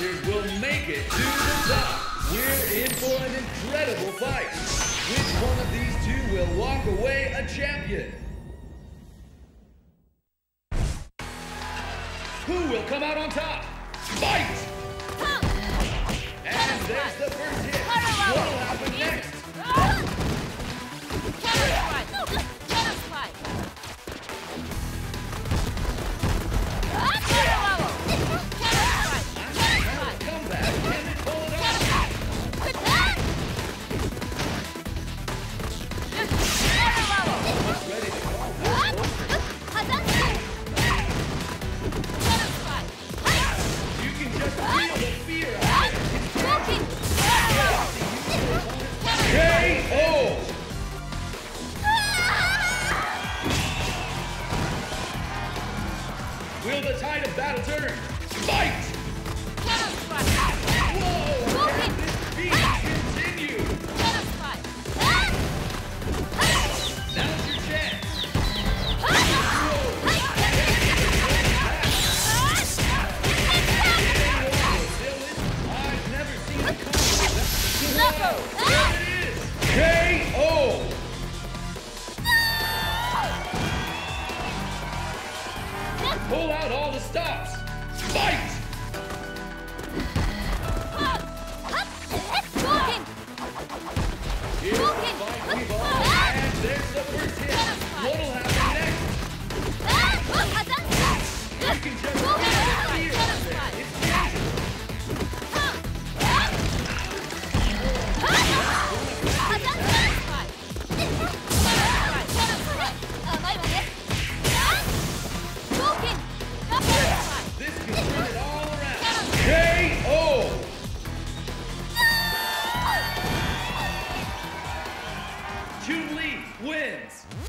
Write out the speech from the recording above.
challengers will make it to the top. We're in for an incredible fight. Which one of these two will walk away a champion? Who will come out on top? Fight! And there's the first hit. What will happen next? Will the tide of battle turn? Fight! Whoa! Can this beat continue? Now's your chance. I've never seen a combo. There it is! KO! Pull out all the stops. Fight! Here's the fight we've all had. And there's the first hit. What'll happen next? You can just feel the fear out there. It's dangerous. This can turn it all around. KO! Chun-Li wins.